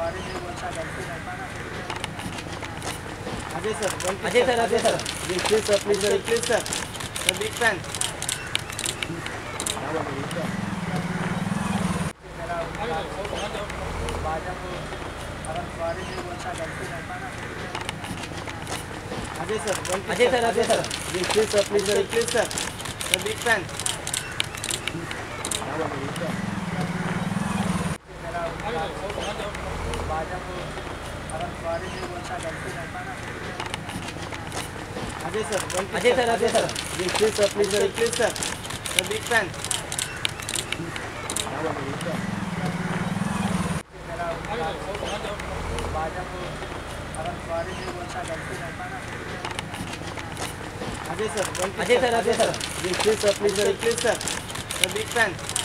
Ajay sir, please sir, big fan. Ajay sir, please sir, big fan. Ajay sir, please sir, big fan. Ajay sir, please sir, big fan.